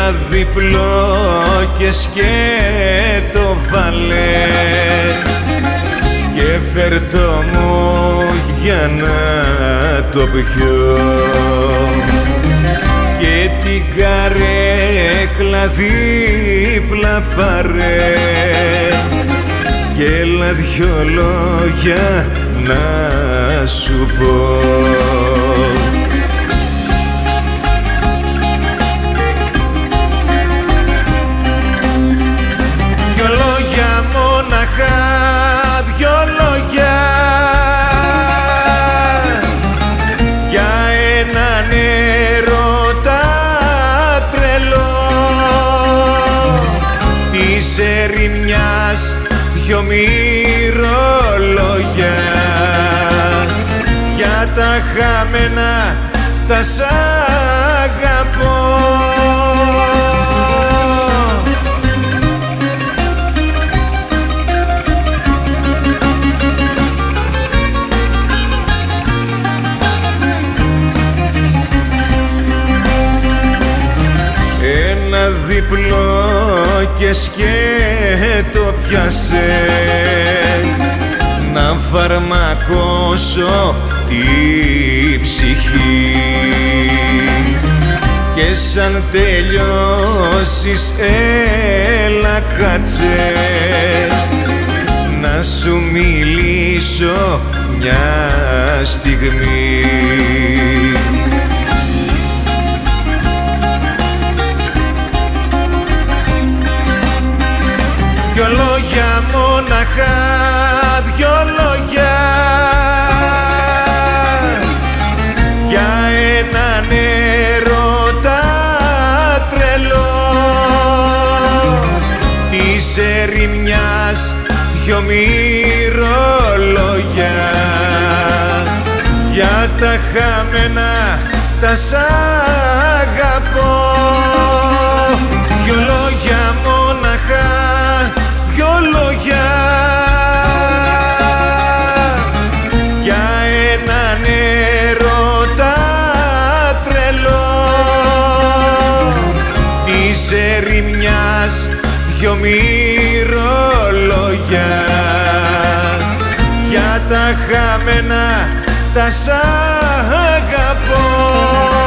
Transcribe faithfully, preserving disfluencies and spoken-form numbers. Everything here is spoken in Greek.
ένα διπλό και σκέτο βάλε και φέρτο μου για να το πιω και την καρέκλα δίπλα πάρε και έλα δυο λόγια να σου πω. Δυο λόγια μόναχα, δυο λόγια για έναν έρωτα τρελό της ερημιάς, δυο μυρολόγια για τα χαμένα τα σ' αγαπώ. Ένα διπλό και σκέτο πιάσε να φαρμακώσω τη ψυχή και σαν τελειώσεις έλα κάτσε να σου μιλήσω μια στιγμή. Δυο λόγια μόναχα, δυο λόγια για έναν έρωτα τρελό της ερημιάς, δυο μυρολόγια για τα χαμένα τα σ' αγαπώ. Δυο λόγια μόναχα, δυο λόγια για έναν έρωτα τρελό της ερημιάς, δυο μυρολόγια για τα χαμένα τα σ' αγαπώ.